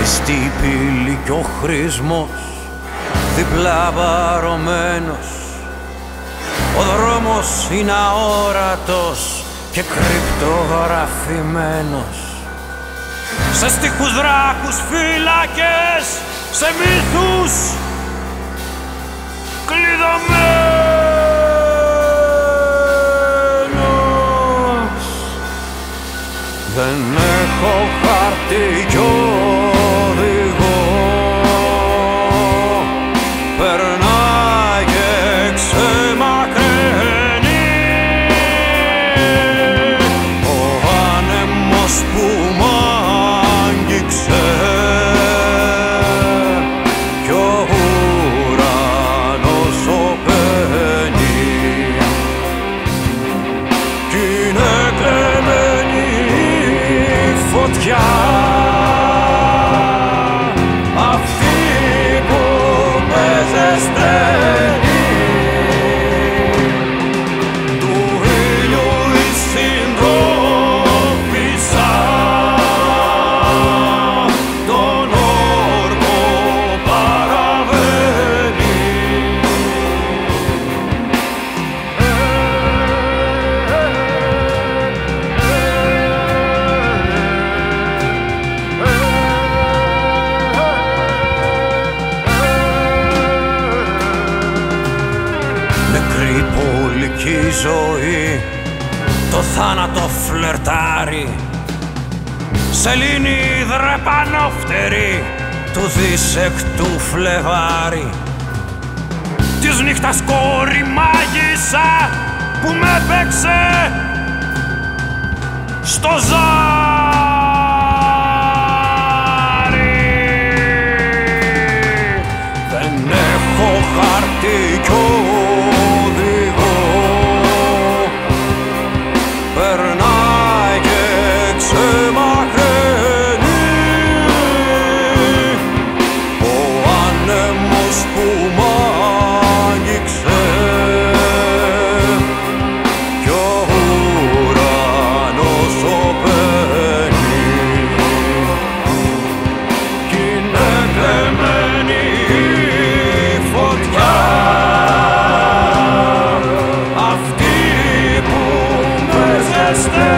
κλειστή πύλη κι ο χρησμός διπλά βαρωμένος. Ο δρόμος είναι αόρατος και κρυπτογραφημένος σε στίχους, δράκους, φύλακες, σε μύθους κλειδωμένος. Δεν έχω χάρτη κι οδηγό, περνάει και ξεμακραίνει ο άνεμος που μ' άγγιξε κι ο ουρανός σωπαίνει κι είναι κλεμμένη η φωτιά αυτή που με ζεσταίνει. Του ήλιου η συντρόφισσα τον όρκο παραβαίνει. Νεκρή πολική ζωή το θάνατο φλερτάρει, σελήνη δρεπανόφτερη του δίσεκτου φλεβάρι, της νύχτας κόρη μάγισσα που με έπαιξε στο ζάρι. Δεν έχω χάρτη κι οδηγό, περνάει και ξεμακραίνει ο άνεμος που μ' άγγιξε κι ο ουρανός σωπαίνει κι είναι κλεμμένη η φωτιά αυτή που με ζεσταίνει.